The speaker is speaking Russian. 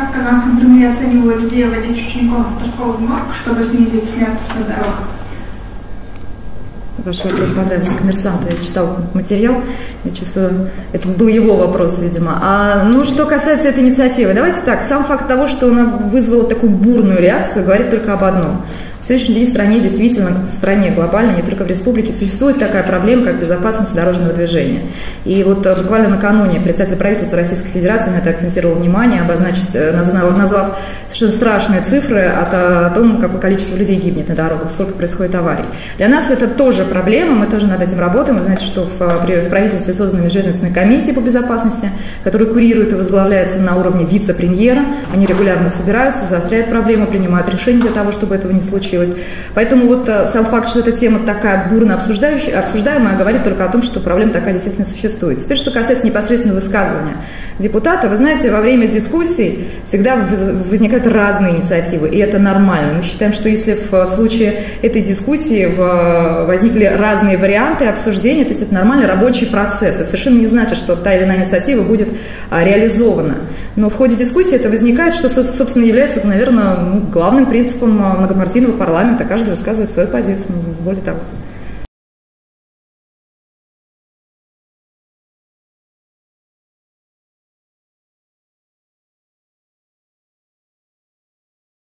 как в Казанском Кремле оценивают идею водить учеников в автошколу в морг, чтобы снизить смертность на дорогах? Ваш вопрос понравился коммерсанту. Я читал материал, я чувствую, это был его вопрос, видимо. Ну, что касается этой инициативы, давайте так, сам факт того, что она вызвала такую бурную реакцию, говорит только об одном. В сегодняшний день в стране, действительно, в стране глобально, не только в республике, существует такая проблема, как безопасность дорожного движения. И вот буквально накануне председатель правительства Российской Федерации на это акцентировал внимание, назвав совершенно страшные цифры о том, какое количество людей гибнет на дорогах, сколько происходит аварий. Для нас это тоже проблема, мы тоже над этим работаем. Вы знаете, что в правительстве создана межведомственная комиссия по безопасности, которая курирует и возглавляется на уровне вице-премьера. Они регулярно собираются, заостряют проблему, принимают решения для того, чтобы этого не случилось. Поэтому вот сам факт, что эта тема такая бурно обсуждаемая, говорит только о том, что проблема такая действительно существует. Теперь, что касается непосредственно высказывания депутата, вы знаете, во время дискуссий всегда возникают разные инициативы, и это нормально. Мы считаем, что если в случае этой дискуссии возникли разные варианты обсуждения, то есть это нормальный рабочий процесс. Это совершенно не значит, что та или иная инициатива будет реализована. Но в ходе дискуссии это возникает, что, собственно, является, наверное, главным принципом многопартийного парламента. Каждый высказывает свою позицию, более того.